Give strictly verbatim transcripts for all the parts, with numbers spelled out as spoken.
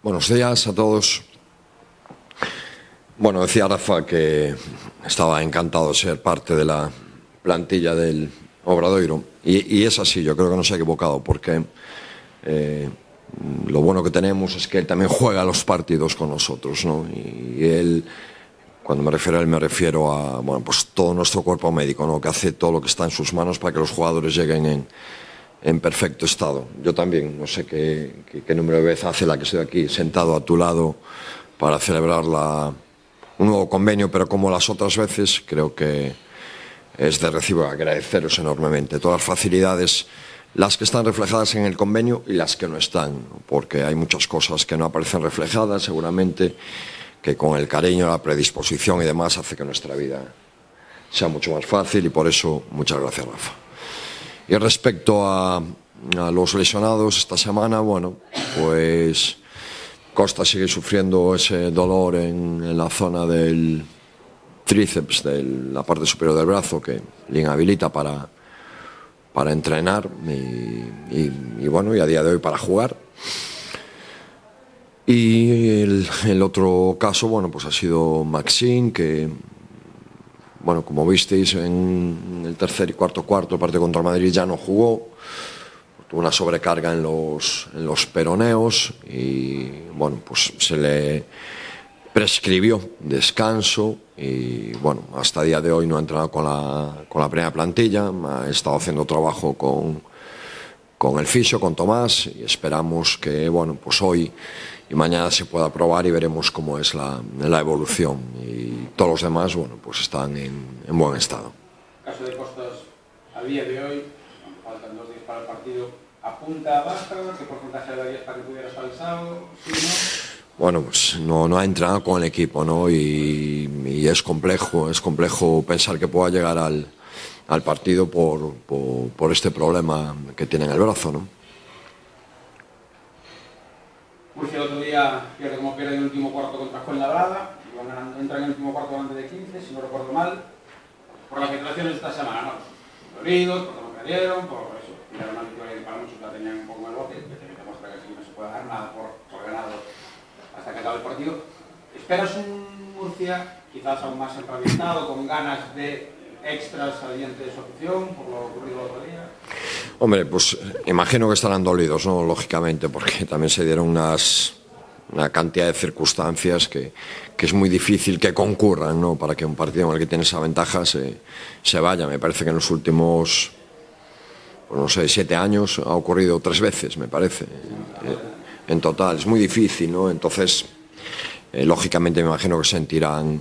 Buenos días a todos. Bueno, decía Rafa que estaba encantado de ser parte de la plantilla del Obradoiro y, y es así, yo creo que no se ha equivocado porque eh, lo bueno que tenemos es que él también juega los partidos con nosotros, ¿no? Y, y él, cuando me refiero a él, me refiero a bueno, pues todo nuestro cuerpo médico, ¿no? Que hace todo lo que está en sus manos para que los jugadores lleguen en, en perfecto estado. Yo también, no sé qué, qué, qué número de veces hace la que estoy aquí sentado a tu lado para celebrar la, un nuevo convenio, pero como las otras veces, creo que es de recibo agradeceros enormemente todas las facilidades, las que están reflejadas en el convenio y las que no están, porque hay muchas cosas que no aparecen reflejadas, seguramente, que con el cariño, la predisposición y demás hace que nuestra vida sea mucho más fácil y por eso muchas gracias, Rafa. Y respecto a, a los lesionados esta semana, bueno, pues Costa sigue sufriendo ese dolor en, en la zona del tríceps, de la parte superior del brazo, que le inhabilita para, para entrenar y, y, y bueno, y a día de hoy para jugar. Y el, el otro caso, bueno, pues ha sido Maxine, que, bueno, como visteis en el tercer y cuarto cuarto, partido contra el Madrid, ya no jugó. Tuvo una sobrecarga en los, en los peroneos y, bueno, pues se le prescribió descanso y, bueno, hasta el día de hoy no ha entrenado con la, con la primera plantilla. Ha estado haciendo trabajo con, con el fisio, con Tomás, y esperamos que, bueno, pues hoy y mañana se pueda probar y veremos cómo es la, la evolución. Y todos los demás, bueno, pues están en, en buen estado. El caso de Costas, a día de hoy, faltan dos días para el partido, ¿apunta a baja? ¿Qué porcentaje darías para que pudiera estar el sábado? ¿Sí, no? Bueno, pues no, no ha entrenado con el equipo, ¿no? Y, y es complejo, es complejo pensar que pueda llegar al, al partido por, por, por este problema que tiene en el brazo, ¿no? Murcia el otro día pierde como pierde en el último cuarto contra Fuenlabrada, entra en el último cuarto delante de quince, si no recuerdo mal, por las declaraciones de esta semana, ¿no? Dolidos, por cómo perdieron, por eso, y era una victoria que para muchos la tenían un poco en el bote, que te demuestra que aquí no se puede dar nada por, por ganado hasta que acabe el partido. ¿Esperas un Murcia quizás aún más empavimentado, con ganas de extras salientes de su afición por lo ocurrido el otro día? Hombre, pues imagino que estarán dolidos, ¿no? Lógicamente, porque también se dieron unas, una cantidad de circunstancias que, que es muy difícil que concurran, ¿no? Para que un partido en el que tiene esa ventaja se, se vaya. Me parece que en los últimos, pues no sé, siete años ha ocurrido tres veces, me parece, en, en total. Es muy difícil, ¿no? Entonces, eh, lógicamente me imagino que se sentirán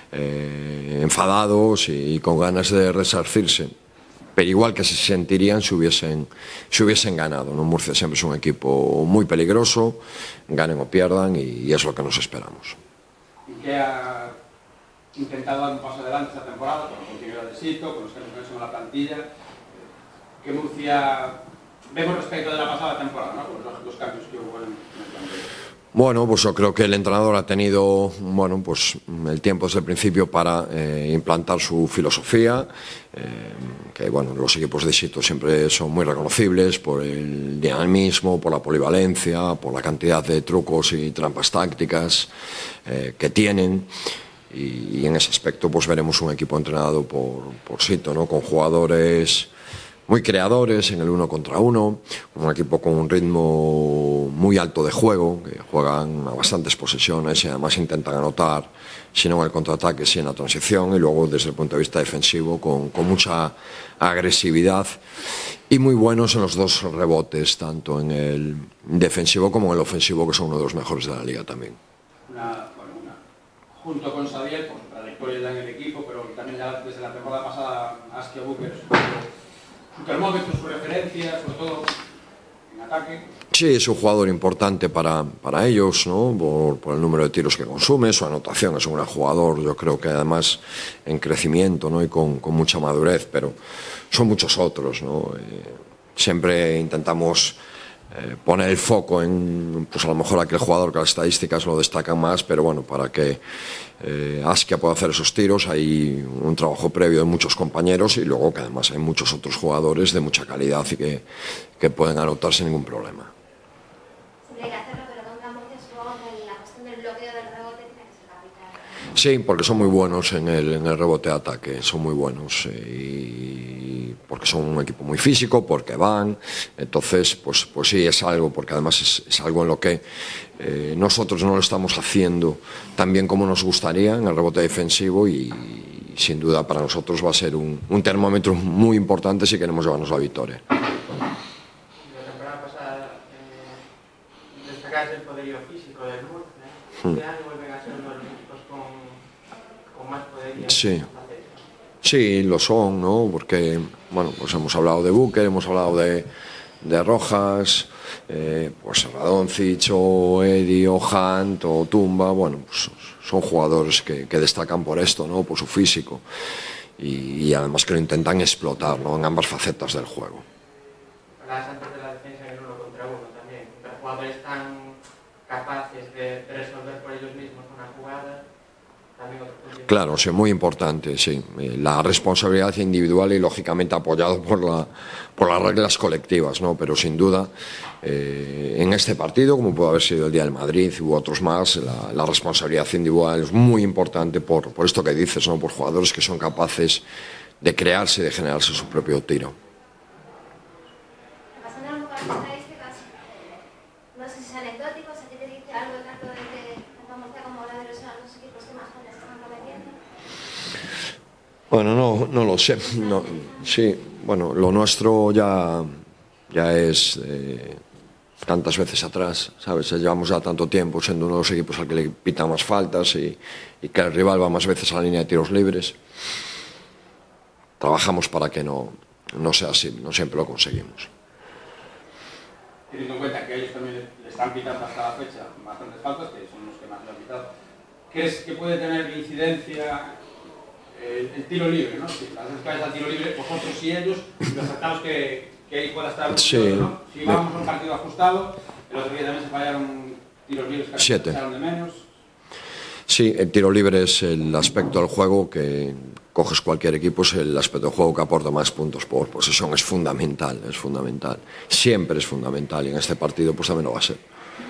eh, enfadados y, y con ganas de resarcirse. Pero igual que se sentirían si hubiesen, si hubiesen ganado, ¿no? Murcia siempre es un equipo muy peligroso, ganen o pierdan, y, y es lo que nos esperamos. ¿Y qué ha intentado dar un paso adelante esta temporada, con la continuidad de Sito, con los cambios que han hecho en la plantilla? ¿Qué Murcia vemos respecto de la pasada temporada, ¿no? Con los, los cambios que hubo en, en el plantilla? Bueno, pues yo creo que el entrenador ha tenido, bueno, pues el tiempo desde el principio para eh, implantar su filosofía, eh, que bueno, los equipos de Sito siempre son muy reconocibles por el dinamismo, por la polivalencia, por la cantidad de trucos y trampas tácticas eh, que tienen. Y, y en ese aspecto pues veremos un equipo entrenado por, por Sito, ¿no? Con jugadores muy creadores en el uno contra uno, un equipo con un ritmo muy alto de juego, que juegan a bastantes posesiones y además intentan anotar, si no en el contraataque, si en la transición, y luego desde el punto de vista defensivo con, con mucha agresividad y muy buenos en los dos rebotes, tanto en el defensivo como en el ofensivo, que son uno de los mejores de la liga también. Una, bueno, una, junto con Xavier, por su trayectoria ya en el equipo, pero también ya desde la temporada pasada, Askia Buker, su termómetro, su referencia, sobre todo en ataque. Sí, es un jugador importante para, para ellos, ¿no? Por, por el número de tiros que consume, su anotación. Es un gran jugador, yo creo que además en crecimiento, ¿no? Y con, con mucha madurez, pero son muchos otros, ¿no? Eh, siempre intentamos eh, poner el foco en, pues a lo mejor aquel jugador que las estadísticas lo destacan más, pero bueno, para que eh, Askia pueda hacer esos tiros hay un trabajo previo de muchos compañeros y luego que además hay muchos otros jugadores de mucha calidad y que, que pueden anotar sin ningún problema. Siempre hay que hacerlo, pero Don Campos estuvo Sí, porque son muy buenos en el, en el rebote de ataque, son muy buenos. Eh, y porque son un equipo muy físico, porque van. Entonces, pues, pues sí, es algo, porque además es, es algo en lo que eh, nosotros no lo estamos haciendo tan bien como nos gustaría en el rebote defensivo y, y sin duda para nosotros va a ser un, un termómetro muy importante si queremos llevarnos la victoria. La temporada pasada eh, destacaste el poderío físico del Murcia. Este hmm. año vuelven a ser uno de los equipos con, con más poderío. Sí. Sí, lo son, ¿no? Porque, bueno, pues hemos hablado de Búquer, hemos hablado de, de Rojas, eh, pues Radoncic o Eddie o Hunt o Tumba, bueno, pues son jugadores que, que destacan por esto, ¿no? Por su físico y, y además que lo intentan explotar, ¿no? En ambas facetas del juego. Hablas antes de la defensa en el uno contra uno también, contra jugadores tan capaces de, de resolver por ellos mismos una jugada. Claro, sí, muy importante, sí. La responsabilidad individual y lógicamente apoyado por, la, por las reglas colectivas, ¿no? Pero sin duda, eh, en este partido, como puede haber sido el día del Madrid u otros más, la, la responsabilidad individual es muy importante por, por esto que dices, ¿no? Por jugadores que son capaces de crearse y de generarse su propio tiro. No sé si es anecdótico, si a ti te dice algo de tanto de que tanto Murcia como Obradoiro son los equipos que más goles están cometiendo. Bueno, no, no lo sé. No, sí, bueno, lo nuestro ya, ya es eh, tantas veces atrás, ¿sabes? Llevamos ya tanto tiempo siendo uno de los equipos al que le pitan más faltas y, y que el rival va más veces a la línea de tiros libres. Trabajamos para que no, no sea así, no siempre lo conseguimos. Teniendo en cuenta que ellos también le están pitando hasta la fecha bastantes faltas, que son los que más le han pitado, ¿crees que puede tener incidencia el, el tiro libre, ¿no? Si las veces al tiro libre, vosotros y ellos, los aceptamos que, que ahí pueda estar un sí. tiro, ¿no? Si vamos a un partido ajustado, el otro día también se fallaron tiros libres que se echaron de menos. Sí, el tiro libre es el aspecto del juego que coges cualquier equipo, es el aspecto del juego que aporta más puntos por posesión, es fundamental, es fundamental, siempre es fundamental y en este partido pues también lo va a ser.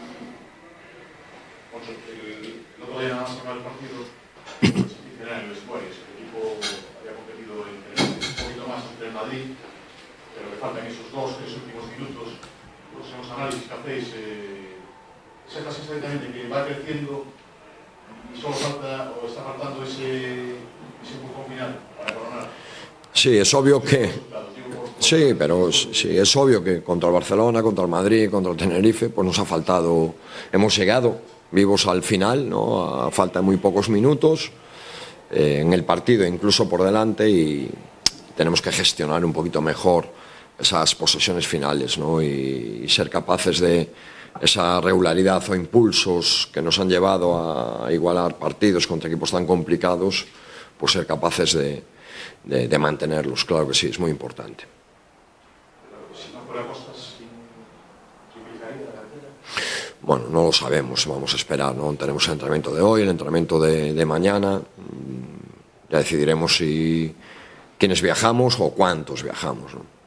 El otro día nada más acabar el partido, se dice en el vestuario, el equipo había competido en un poquito más entre el Madrid, pero le faltan esos dos, tres últimos minutos, los análisis que hacéis, eh, se da exactamente que va creciendo y solo falta, o está faltando ese, ese empujón final para coronar. Sí, es obvio que... Sí, pero sí, es obvio que contra el Barcelona, contra el Madrid, contra el Tenerife, pues nos ha faltado... Hemos llegado vivos al final, ¿no? A falta de muy pocos minutos eh, en el partido, incluso por delante, y tenemos que gestionar un poquito mejor esas posesiones finales, ¿no? Y, y ser capaces de... esa regularidad o impulsos que nos han llevado a igualar partidos contra equipos tan complicados, pues ser capaces de, de, de mantenerlos, claro que sí, es muy importante. Bueno, no lo sabemos, vamos a esperar, ¿no? Tenemos el entrenamiento de hoy, el entrenamiento de, de mañana, ya decidiremos si quiénes viajamos o cuántos viajamos, ¿no?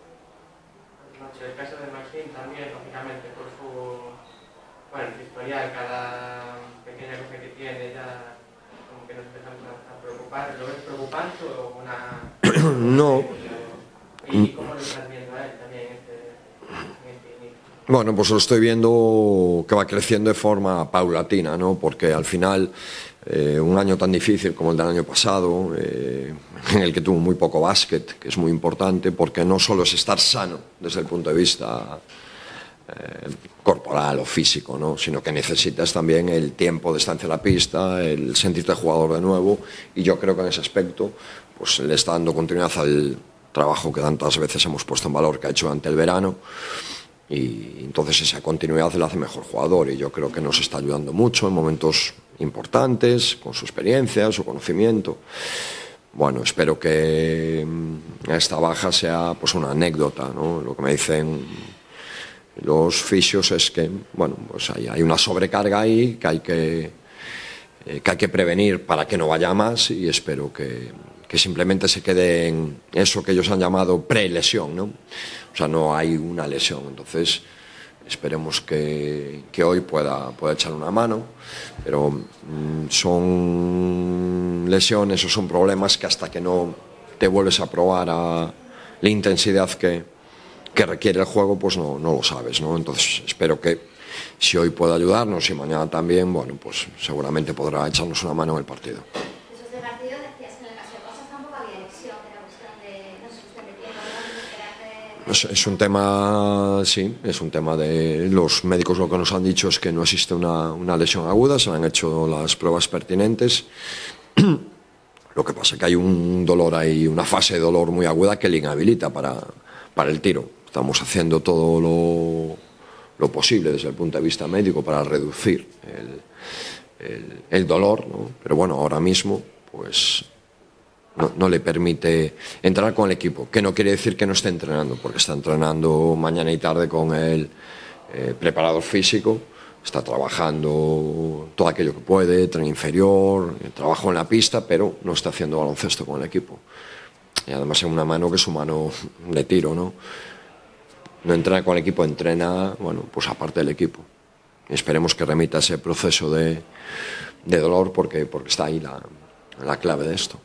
Cada pequeña cosa que tiene ya como que nos empezamos a preocupar. ¿Lo ves preocupante o una...? No. ¿Y cómo lo estás viendo a él también este, este inicio? Bueno, pues lo estoy viendo que va creciendo de forma paulatina, ¿no? Porque al final eh, un año tan difícil como el del año pasado, eh, en el que tuvo muy poco básquet, que es muy importante, porque no solo es estar sano desde el punto de vista Eh, corporal o físico, ¿no? Sino que necesitas también el tiempo de estancia en la pista, el sentirte jugador de nuevo, y yo creo que en ese aspecto pues le está dando continuidad al trabajo que tantas veces hemos puesto en valor que ha hecho durante el verano, y entonces esa continuidad le hace mejor jugador, y yo creo que nos está ayudando mucho en momentos importantes con su experiencia, su conocimiento. Bueno, espero que esta baja sea pues una anécdota, ¿no? Lo que me dicen los fisios es que, bueno, pues hay, hay una sobrecarga ahí que hay que, eh, que hay que prevenir para que no vaya más, y espero que, que simplemente se quede en eso que ellos han llamado prelesión, ¿no? O sea, no hay una lesión. Entonces, esperemos que, que hoy pueda, pueda echar una mano, pero mmm, son lesiones o son problemas que hasta que no te vuelves a probar a la intensidad que, que requiere el juego, pues no, no lo sabes, ¿no? Entonces espero que si hoy puede ayudarnos y mañana también, bueno, pues seguramente podrá echarnos una mano en el partido. Después del partido decías que en el caso de Cosas tampoco había lesión, era cuestión de, no sé, cuestión de tiempo, ¿no? Es, es un tema, sí, es un tema de los médicos. Lo que nos han dicho es que no existe una, una lesión aguda, se han hecho las pruebas pertinentes. Lo que pasa es que hay un dolor ahí, una fase de dolor muy aguda que le inhabilita para, para el tiro. Estamos haciendo todo lo, lo posible desde el punto de vista médico para reducir el, el, el dolor, ¿no? Pero bueno, ahora mismo pues no, no le permite entrar con el equipo, que no quiere decir que no esté entrenando, porque está entrenando mañana y tarde con el eh, preparador físico. Está trabajando todo aquello que puede, tren inferior, trabajo en la pista, pero no está haciendo baloncesto con el equipo. Y además en una mano que es su mano de tiro, ¿no? No entrena con el equipo, entrena, bueno, pues aparte del equipo. Y esperemos que remita ese proceso de, de dolor porque, porque está ahí la, la clave de esto.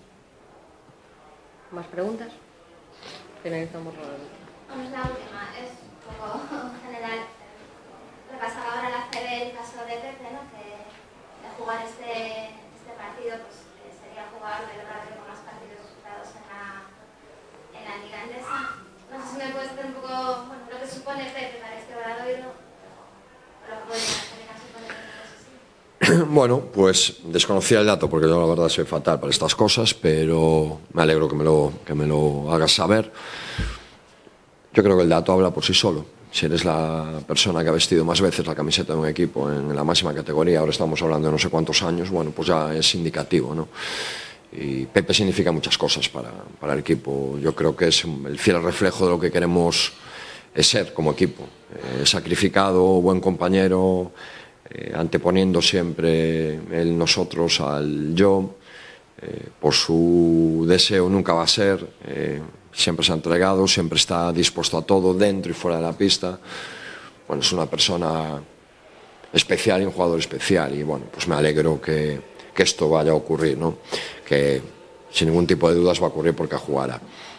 ¿Más preguntas? Finalizamos la... Vamos, la última, es un poco general. Repasaba ahora la C B el caso de Pepe, ¿no? Que de jugar este, este partido, pues eh, sería jugar el Obradoiro con más partidos disputados en la, en la Liga Endesa. No sé si me puedes decir un poco, bueno, lo que supone Pepe para este Obradoiro, o lo que podría también suponer en cosas así. Bueno, pues desconocía el dato porque yo la verdad soy fatal para estas cosas, pero me alegro que me lo, que me lo hagas saber. Yo creo que el dato habla por sí solo. Si eres la persona que ha vestido más veces la camiseta de un equipo en la máxima categoría, ahora estamos hablando de no sé cuántos años, bueno, pues ya es indicativo, ¿no? Y Pepe significa muchas cosas para, para el equipo. Yo creo que es el fiel reflejo de lo que queremos ser como equipo. Eh, sacrificado, buen compañero, eh, anteponiendo siempre el nosotros al yo. Eh, por su deseo nunca va a ser, eh, siempre se ha entregado, siempre está dispuesto a todo dentro y fuera de la pista. Bueno, es una persona especial y un jugador especial y bueno, pues me alegro que, que esto vaya a ocurrir, ¿no? Que sin ningún tipo de dudas va a ocurrir porque jugará.